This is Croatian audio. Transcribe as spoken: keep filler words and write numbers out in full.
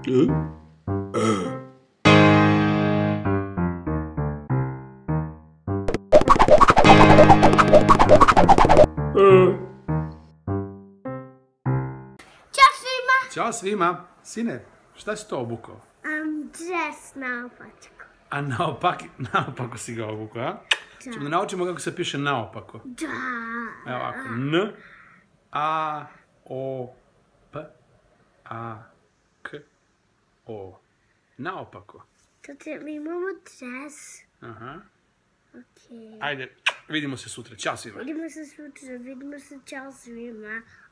Ćao svima! Ćao svima! Sine, šta si to obukao? Um, dres naopako. A naopaki, naopako si ga obukao, a? Ćemo da naučimo kako se piše naopako. Da. Evo ovako, N, A, O, P, A, K, O. Naopako. Zato mi imamo dres. Aha. Okej. Ajde, vidimo se sutra. Ćao svima. Vidimo se sutra, vidimo se, čao svima.